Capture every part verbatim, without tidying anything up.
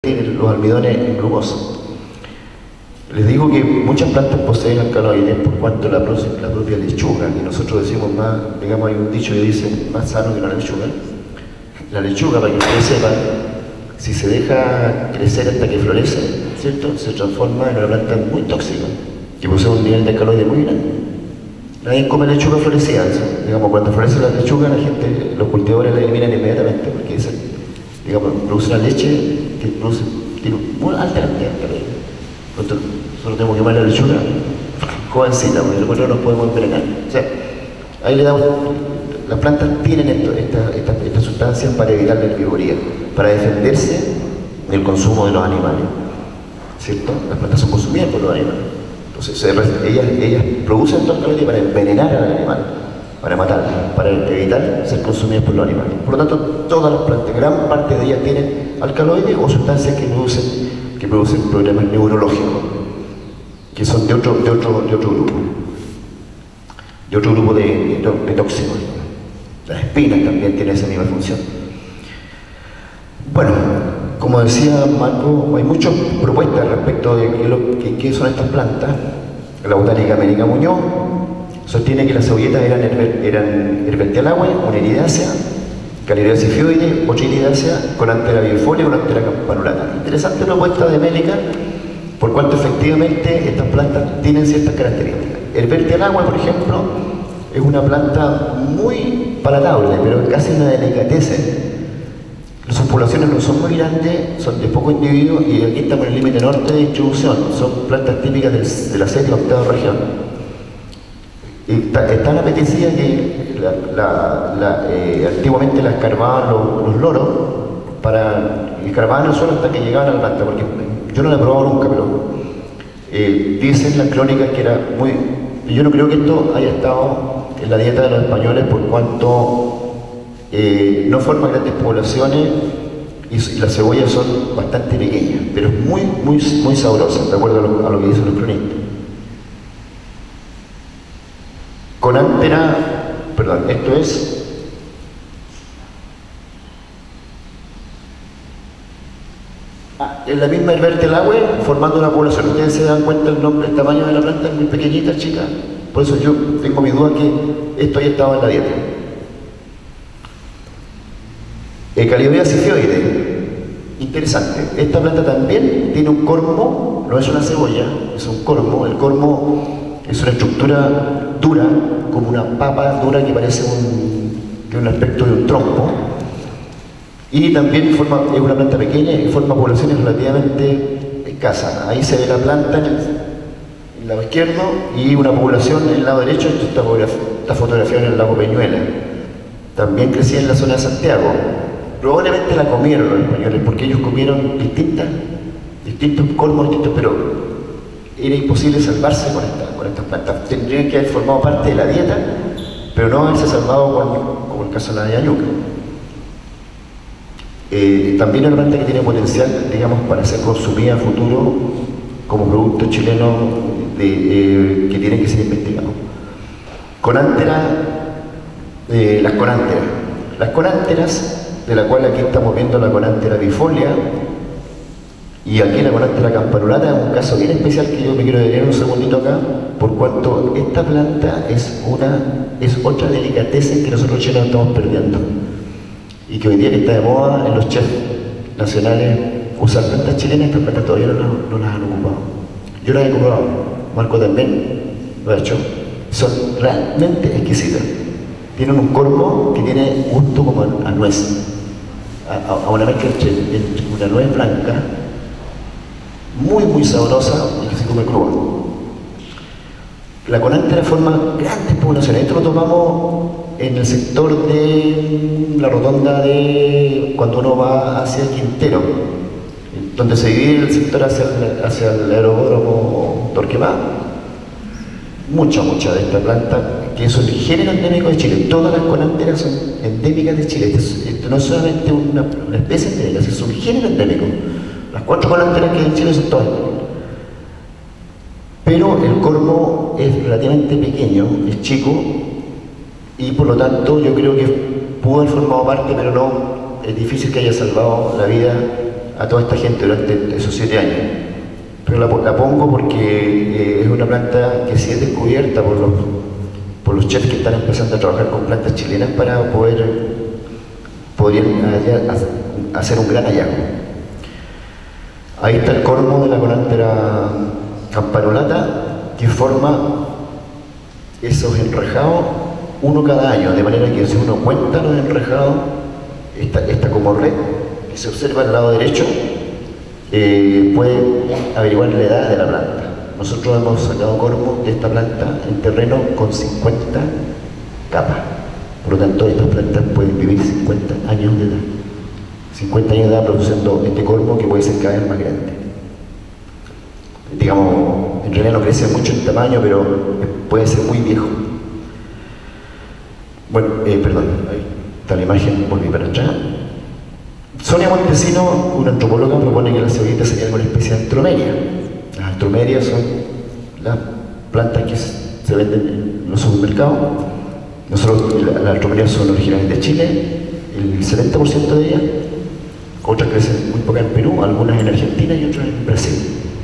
convertir los almidones en glucosa. Les digo que muchas plantas poseen alcaloides por cuanto la, la propia lechuga, que nosotros decimos más, digamos hay un dicho que dice más sano que la lechuga. La lechuga, para que ustedes sepan, si se deja crecer hasta que florece, ¿cierto?, se transforma en una planta muy tóxica, que posee un nivel de alcaloide muy grande. Nadie come lechuga florecida, digamos, cuando florece la lechuga, la gente, los cultivadores la eliminan inmediatamente, porque esa, digamos, produce una leche que produce, tiene muy alta cantidad de alcaloides. Nosotros, nosotros tenemos que quemar la lechuga jovencita, porque después no nos podemos envenenar. O sea, ahí le damos, las plantas tienen esto, estas esta, esta sustancias para evitar la herbivoría, para defenderse del consumo de los animales, ¿cierto? Las plantas son consumidas por los animales. Entonces, se, ellas, ellas producen estos alcaloides para envenenar al animal, para matarlo, para evitar ser consumidas por los animales. Por lo tanto, todas las plantas, gran parte de ellas tienen alcaloides o sustancias que producen, que producen problemas neurológicos, que son de otro, de otro, de otro grupo, de otro grupo de, de, de tóxicos. Las espinas también tienen esa misma función. Bueno, como decía Marco, hay muchas propuestas respecto de qué, lo, qué, qué son estas plantas. La botánica América Muñoz sostiene que las cebolletas eran, eran Herbertialaue, una iridácea, Calidoea sifioide, otra iridácea, Coranthera bifolia, Coranthera campanulata. Interesante propuesta de América, por cuanto efectivamente estas plantas tienen ciertas características. Herbertialaue, por ejemplo, es una planta muy palatable, pero casi una delicatessen. Sus poblaciones no son muy grandes, son de pocos individuos y aquí estamos en el límite norte de distribución. Son plantas típicas del, de la séptima octava región. Y es tan apetecida que la, la, la, eh, antiguamente la escarbaban los, los loros, para, y escarbaban el suelo hasta que llegaban a la planta, porque yo no la he probado nunca, pero eh, dicen las crónicas que era muy... Yo no creo que esto haya estado en la dieta de los españoles por cuanto eh, no forma grandes poblaciones y, y las cebollas son bastante pequeñas, pero es muy, muy, muy sabrosas, de acuerdo a lo, a lo que dicen los cronistas. Coranthera, perdón, esto es ah, en la misma Herbertialaue, formando una población. Ustedes se dan cuenta el nombre, el tamaño de la planta es muy pequeñita, chica. Por eso yo tengo mi duda que esto haya estado en la dieta. Eh, Calidoea sifioide, interesante. Esta planta también tiene un cormo, no es una cebolla, es un cormo. El cormo es una estructura dura, como una papa dura que parece un, tiene un aspecto de un trompo. Y también forma, es una planta pequeña y forma poblaciones relativamente escasas. Ahí se ve la planta en el, en el lado izquierdo y una población en el lado derecho. Esto está, está fotografiado en el lago Peñuela. También crecía en la zona de Santiago. Probablemente la comieron los españoles porque ellos comieron distintas, distintos colmos, distintos, pero era imposible salvarse con, esta, con estas plantas. Tendrían que haber formado parte de la dieta, pero no haberse salvado con, como el caso de la yañuca. Eh, también es una planta que tiene potencial, digamos, para ser consumida a futuro como producto chileno de, eh, que tiene que ser investigado. Coranthera, eh, las coránteras. Las coránteras, de la cual aquí estamos viendo la Coranthera bifolia, y aquí la Coranthera campanulata, es un caso bien especial que yo me quiero detener un segundito acá, por cuanto esta planta es, una, es otra delicatessen que nosotros chilenos estamos perdiendo. Y que hoy día que está de moda en los chefs nacionales usar plantas chilenas, estas plantas todavía no, no las han ocupado. Yo las he ocupado, Marco también lo ha hecho. Son realmente exquisitas. Tienen un cormo que tiene gusto como a, a nuez, a, a una mezcla entre, entre una nuez blanca, muy muy sabrosa y que se come cruda. La Coranthera forma grandes poblaciones. Esto lo tomamos en el sector de la rotonda de cuando uno va hacia el Quintero, donde se divide el sector hacia el, hacia el aeródromo Torquemada. Mucha, mucha de esta planta, que es un género endémico de Chile. Todas las Coránteras son endémicas de Chile. Esto, esto no es solamente una, una especie endémica, es un género endémico. Las cuatro Coránteras que hay en Chile son todas. Pero el cormo es relativamente pequeño, es chico, y por lo tanto yo creo que pudo haber formado parte, pero no, es difícil que haya salvado la vida a toda esta gente durante esos siete años. Pero la, la pongo porque eh, es una planta que sí es descubierta por los, por los chefs que están empezando a trabajar con plantas chilenas para poder, poder hacer un gran hallazgo. Ahí está el cormo de la Colántera campanulata, que forma esos enrejados, uno cada año, de manera que si uno cuenta los enrejados, está, está como red, que se observa al lado derecho, eh, puede averiguar la edad de la planta. Nosotros hemos sacado cormo de esta planta en terreno con cincuenta capas. Por lo tanto, estas plantas pueden vivir cincuenta años de edad. cincuenta años de edad produciendo este cormo que puede ser cada vez más grande. Digamos, en realidad no crece mucho en tamaño, pero puede ser muy viejo. Bueno, eh, perdón, ahí está la imagen, volví para atrás. Sonia Montesino, una antropóloga, propone que las cebollitas serían una especie de antromeria. Las antromerias son las plantas que se venden en los supermercados. Nosotros, las antromerias son originales de Chile, el setenta por ciento de ellas. Otras crecen muy pocas en Perú, algunas en Argentina y otras en Brasil.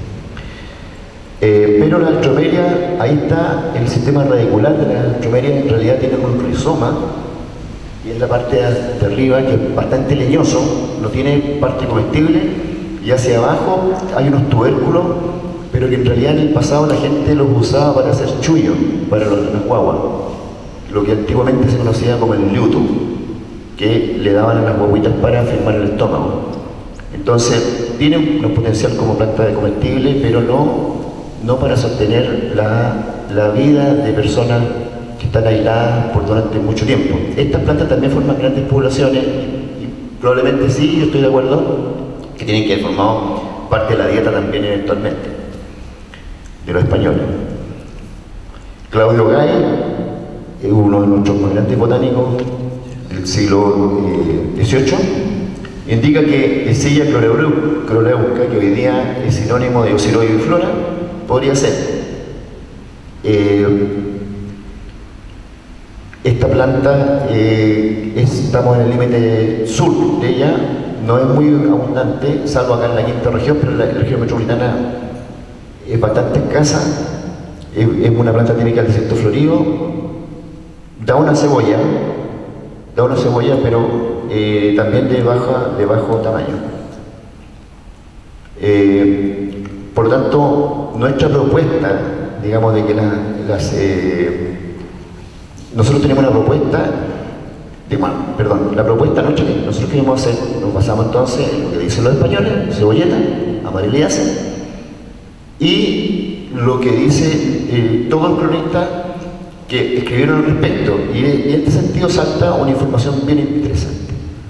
Eh, pero la antromeria, ahí está el sistema radicular de la antromeria, en realidad tienen un rizoma, y es la parte de arriba que es bastante leñoso, no tiene parte comestible, y hacia abajo hay unos tubérculos, pero que en realidad en el pasado la gente los usaba para hacer chullo, para los, las guaguas, lo que antiguamente se conocía como el liuto, que le daban a las guaguitas para firmar el estómago. Entonces, tiene un potencial como planta de comestible, pero no, no para sostener la, la vida de personas que están aisladas por durante mucho tiempo. Estas plantas también forman grandes poblaciones, y, y probablemente sí, yo estoy de acuerdo, que tienen que haber formado parte de la dieta también eventualmente, de los españoles. Claudio Gay, uno de nuestros más grandes botánicos del siglo dieciocho, indica que Eschilla choleuca, que hoy día es sinónimo de Osiroide y flora, podría ser. Eh, esta planta, eh, es, estamos en el límite sur de ella, no es muy abundante, salvo acá en la quinta región, pero en la, la región metropolitana es bastante escasa. Es, es una planta típica del desierto florido, da una cebolla, da una cebolla, pero eh, también de, baja, de bajo tamaño. Eh, por lo tanto, nuestra propuesta, digamos, de que la, las... Eh, nosotros tenemos una propuesta, de, bueno, perdón, la propuesta nuestra que nosotros queremos hacer, nos basamos entonces en lo que dicen los españoles, cebolleta, amariliácea, y lo que dice eh, todos los cronistas que escribieron al respecto, y, y en este sentido salta una información bien interesante.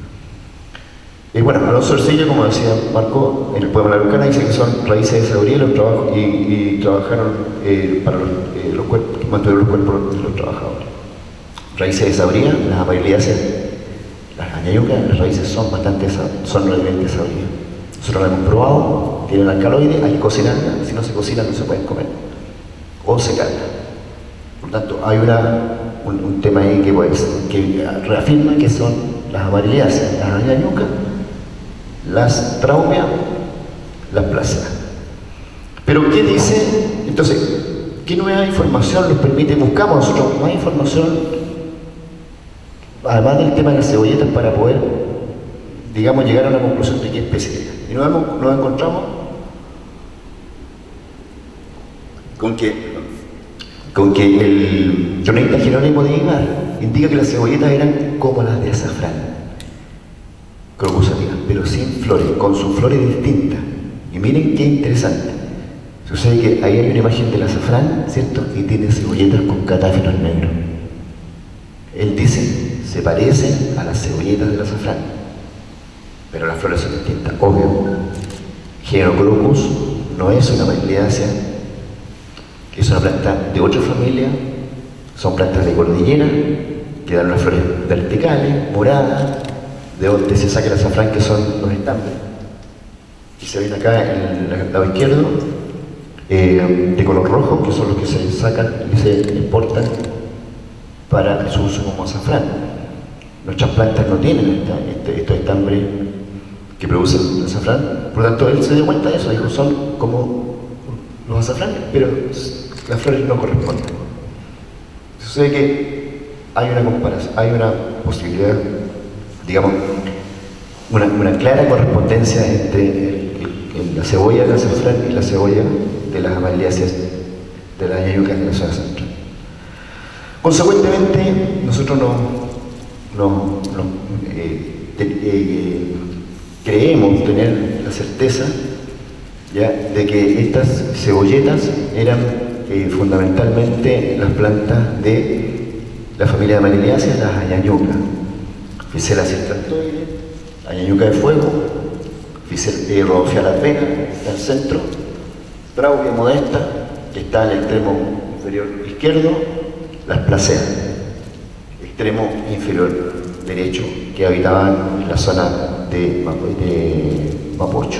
Y bueno, Alonso Ercilla, como decía Marco, en el poema La Lucana dice que son raíces de sabiduría los trabajos, y, y trabajaron eh, para los, eh, los cuerpos, mantuvieron los cuerpos de los trabajadores. Raíces de sabiduría, las amabilidades, las añayucas, las raíces son bastante, son realmente sabiduría. Nosotros lo hemos probado, tienen alcaloides, hay que cocinarlas, si no se cocinan no se pueden comer, o secarlas. Por tanto, hay una, un, un tema ahí que, pues, que reafirma que son las amariliáceas, las añayucas, las traumias, las plácidas. Pero ¿qué dice? Entonces, ¿qué nueva información nos permite? Buscamos nosotros más información, además del tema de las cebolletas, para poder, digamos, llegar a una conclusión de qué especie es. Y nos, hemos, nos encontramos con que, con que el cronista Jerónimo de Aguilar indica que las cebolletas eran como las de azafrán, crocusativas, pero sin flores, con sus flores distintas. Y miren qué interesante. Sucede que ahí hay una imagen del azafrán, ¿cierto? Y tiene cebolletas con catáfilos negros. Él dice, se parecen a las cebolletas del azafrán, pero las flores son distintas, obvio. Genocrocus no es una amariliácea, es una planta de otra familia, son plantas de cordillera, que dan unas flores verticales, moradas, de donde se saca el azafrán, que son los estambres. Y se ven acá en el lado izquierdo, eh, de color rojo, que son los que se sacan y se importan para su uso como azafrán. Nuestras plantas no tienen esta, este, estos estambres que produce el azafrán. Por lo tanto, él se dio cuenta de eso, dijo, son como los azafranes, pero las flores no corresponden. Sucede que hay una comparación, hay una posibilidad, digamos, una, una clara correspondencia entre el, el, la cebolla del azafrán y la cebolla de las amariliáceas de las ñañucas de la zona central. Consecuentemente, nosotros no, no, no eh, de, eh, creemos tener la certeza ya de que estas cebolletas eran eh, fundamentalmente las plantas de la familia de amariliáceas, las añañucas, Phycella cistratoide, añañuca de fuego, eh, Rhodophylla albena, está al centro, Traubia modesta, que está en el extremo inferior izquierdo, las placeas, extremo inferior derecho, que habitaban en la zona de, de Mapocho.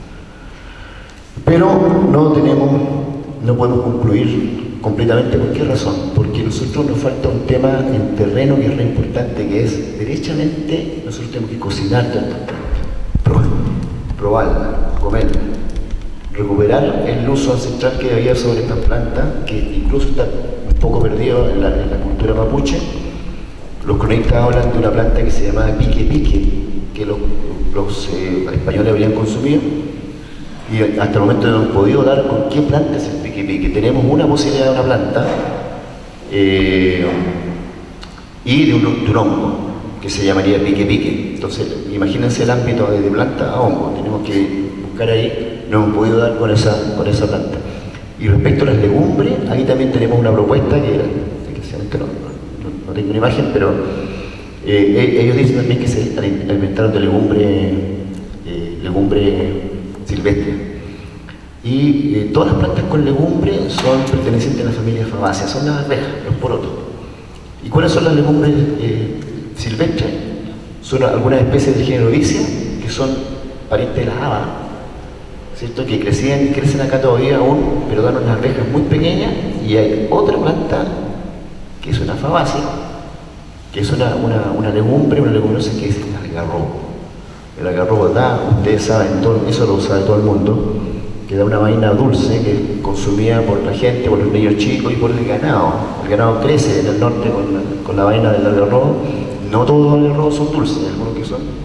Pero no tenemos, no podemos concluir completamente. ¿Por qué razón? Porque a nosotros nos falta un tema en terreno que es re importante, que es, derechamente, nosotros tenemos que cocinar todas estas plantas, probarla, comerla, recuperar el uso ancestral que había sobre estas plantas, que incluso está un poco perdido en la, en la cultura mapuche. Los cronistas hablan de una planta que se llamaba pique pique, que los, los eh, españoles habrían consumido, y hasta el momento no hemos podido dar con qué planta es el pique pique. Tenemos una posibilidad de una planta eh, y de un, de un hongo que se llamaría pique pique. Entonces, imagínense el ámbito de, de planta a hongo, tenemos que buscar ahí, no hemos podido dar con esa, con esa planta. Y respecto a las legumbres, ahí también tenemos una propuesta que era, desgraciadamente no, no, no tengo una imagen, pero eh, ellos dicen también que se alimentaron de legumbre, eh, legumbre silvestre. Y eh, todas las plantas con legumbre son pertenecientes a la familia Fabaceae, son las arvejas, los porotos. ¿Y cuáles son las legumbres eh, silvestres? Son algunas especies del género Vicia, que son parientes de las habas, ¿cierto? Que crecían y crecen acá todavía aún, pero dan unas arvejas muy pequeñas. Y hay otra planta que es una Fabaceae, que es una, una, una legumbre, una leguminosa, que es el algarrobo. El algarrobo da, ustedes saben, todo, eso lo sabe todo el mundo, que da una vaina dulce que es consumida por la gente, por los niños chicos y por el ganado. El ganado crece en el norte con la, con la vaina del algarrobo. No todos los algarrobos son dulces, hay algunos que son